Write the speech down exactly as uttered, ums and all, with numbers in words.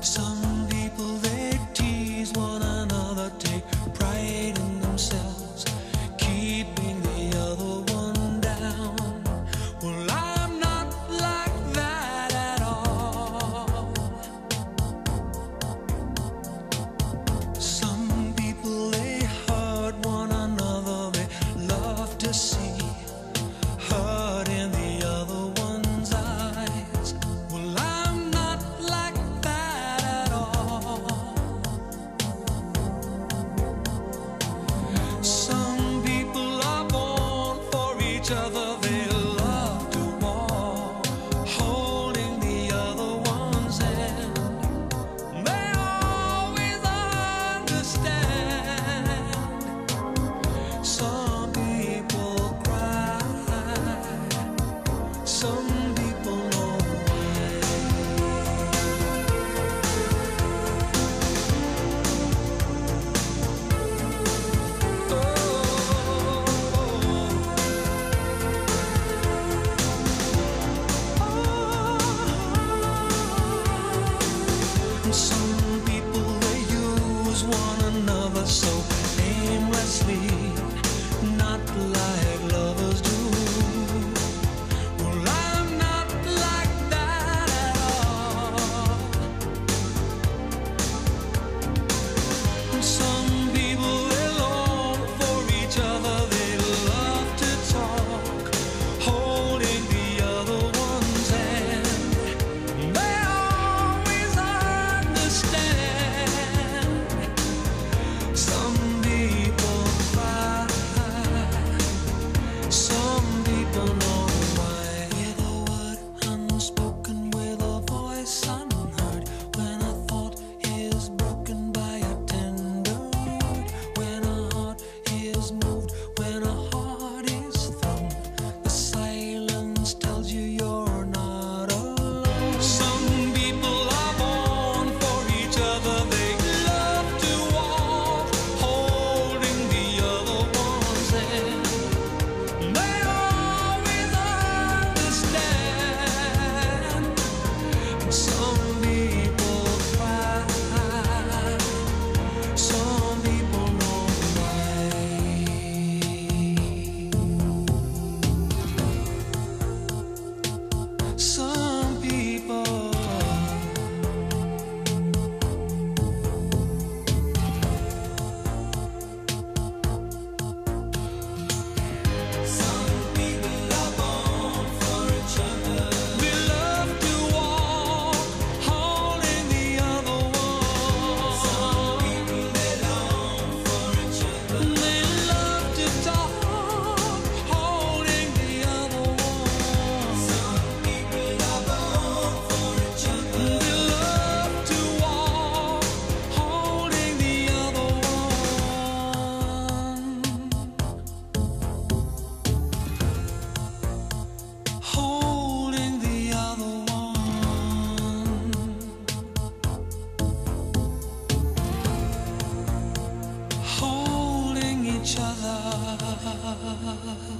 Some people they tease one another, take pride in themselves, keeping the other one down. Well, I'm not like that at all. Some people they hurt one another, they love to see hurt in the other one's eyes. Well, I'm not like that at all. Some people are born for each other, they love to walk holding the other one's hand. They always understand. Some people cry, some people know why. Oh. Some people they use one another so aimlessly, not like lovers do. Well, I'm not like that at all. Some people they long for each other, they love to talk, holding the other one's hand. They always understand. Some people cry, some people know why. With a word unspoken, with a voice unheard, when a thought is broken by a tender word, when a heart is moved, when a heart is thrown, the silence tells you you're not alone. Some people are born for each other, they love to walk holding the other one's hand. They always understand. Some people cry, some people know why. Some people Some people are born for each other. They love to walk holding the other one. Some people they long for each other. They love to talk holding the other one. Some people are born for each other. They love to walk holding the other one. Holding the other one, holding each other.